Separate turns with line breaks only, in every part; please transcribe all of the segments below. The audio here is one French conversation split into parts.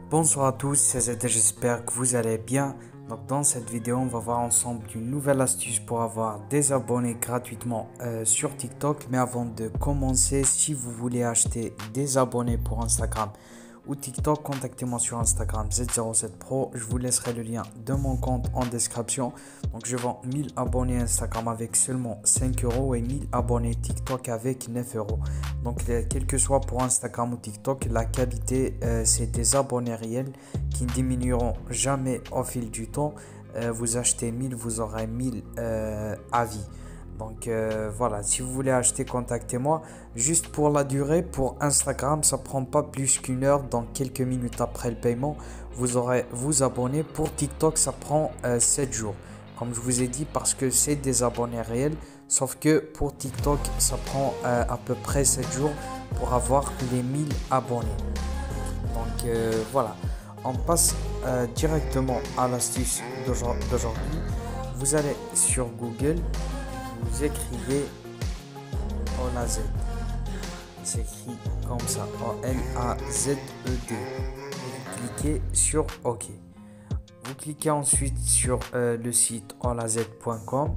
Bonsoir à tous, c'est Zed et j'espère que vous allez bien. Donc dans cette vidéo, on va voir ensemble une nouvelle astuce pour avoir des abonnés gratuitement sur TikTok. Mais avant de commencer, si vous voulez acheter des abonnés pour Instagram ou TikTok, contactez-moi sur Instagram Z07Pro. Je vous laisserai le lien de mon compte en description. Donc je vends 1000 abonnés Instagram avec seulement 5 euros et 1000 abonnés TikTok avec 9 euros. Donc quel que soit pour Instagram ou TikTok, la qualité c'est des abonnés réels qui ne diminueront jamais au fil du temps. Vous achetez 1000, vous aurez 1000 à vie. Donc voilà, si vous voulez acheter, contactez-moi. Juste pour la durée, pour Instagram, ça prend pas plus qu'une heure. Dans quelques minutes après le paiement, vous aurez vous abonner. Pour TikTok, ça prend 7 jours. Comme je vous ai dit, parce que c'est des abonnés réels. Sauf que pour TikTok, ça prend à peu près 7 jours pour avoir les 1000 abonnés. Donc voilà, on passe directement à l'astuce d'aujourd'hui. Vous allez sur Google. Vous écrivez Olazed. Il s'écrit comme ça, O-L-A-Z-E-D. Vous cliquez sur OK. Vous cliquez ensuite sur le site olazed.com.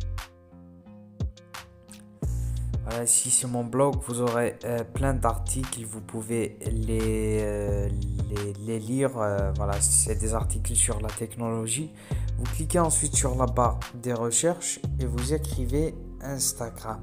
Voilà, ici c'est mon blog, vous aurez plein d'articles, vous pouvez les lire. Voilà, c'est des articles sur la technologie. Vous cliquez ensuite sur la barre des recherches et vous écrivez Instagram.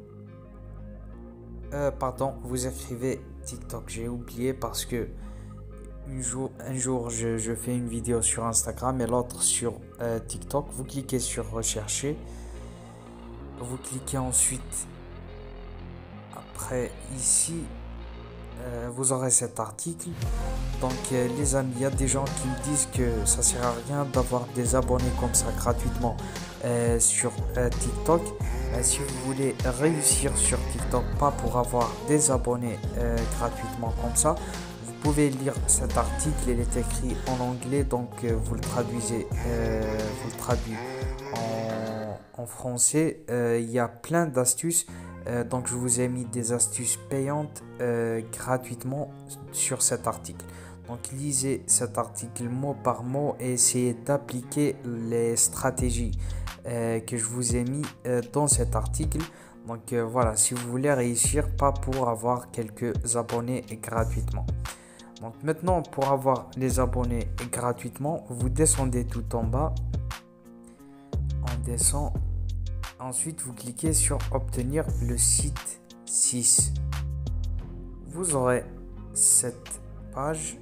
Pardon, vous écrivez TikTok. J'ai oublié parce que un jour je fais une vidéo sur Instagram et l'autre sur TikTok. Vous cliquez sur rechercher. Vous cliquez ensuite après ici. Vous aurez cet article. Donc les amis, il y a des gens qui me disent que ça sert à rien d'avoir des abonnés comme ça gratuitement sur TikTok. Si vous voulez réussir sur TikTok, pas pour avoir des abonnés gratuitement comme ça, vous pouvez lire cet article. Il est écrit en anglais, donc vous le traduisez, vous le traduisez en français. Il y a plein d'astuces. Donc je vous ai mis des astuces payantes gratuitement sur cet article. Donc lisez cet article mot par mot et essayez d'appliquer les stratégies que je vous ai mis dans cet article. Donc voilà, si vous voulez réussir, pas pour avoir quelques abonnés gratuitement. Donc maintenant, pour avoir les abonnés gratuitement, vous descendez tout en bas. On descend. Ensuite, vous cliquez sur obtenir le site 6. Vous aurez cette page.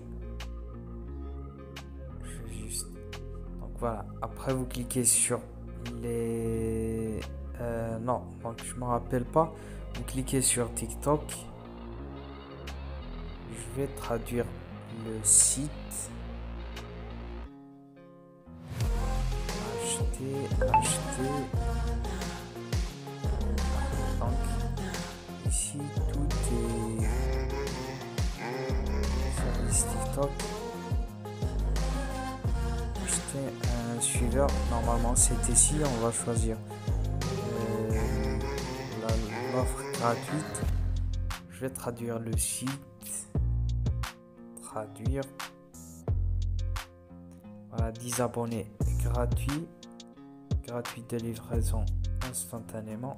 Je vais juste. Donc voilà. Après, vous cliquez sur les. Non, donc je me rappelle pas. Vous cliquez sur TikTok. Je vais traduire le site. Acheter. Ici tout est service TikTok. Acheter un suiveur, normalement c'est ici. On va choisir l'offre gratuite. Je vais traduire le site, traduire. Voilà, 10 abonnés gratuit de livraison instantanément.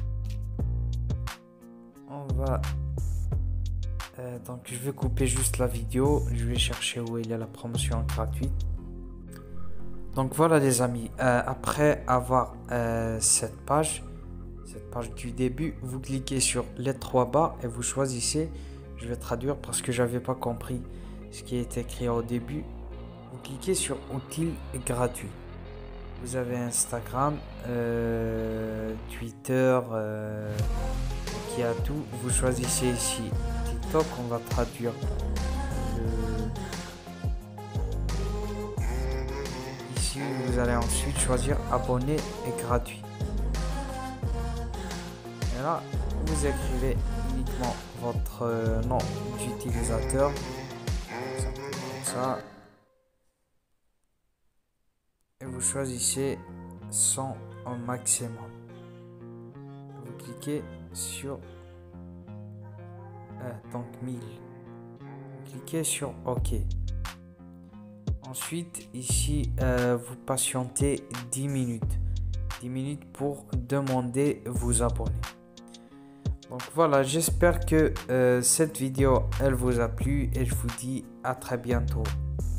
On va donc je vais couper juste la vidéo. Je vais chercher où il y a la promotion gratuite. Donc voilà les amis, après avoir cette page du début, vous cliquez sur les 3 barres et vous choisissez. Je vais traduire parce que j'avais pas compris ce qui est écrit au début. Vous cliquez sur outils gratuits. Vous avez Instagram, Twitter, qui a tout. Vous choisissez ici TikTok. On va traduire ici. Vous allez ensuite choisir abonné et gratuit. Et là, vous écrivez uniquement votre nom d'utilisateur. Comme ça. Et vous choisissez 100 au maximum. Vous cliquez sur donc 1000. Vous cliquez sur OK. Ensuite, ici, vous patientez 10 minutes. 10 minutes pour demander vous abonner. Donc voilà, j'espère que cette vidéo, elle vous a plu et je vous dis à très bientôt.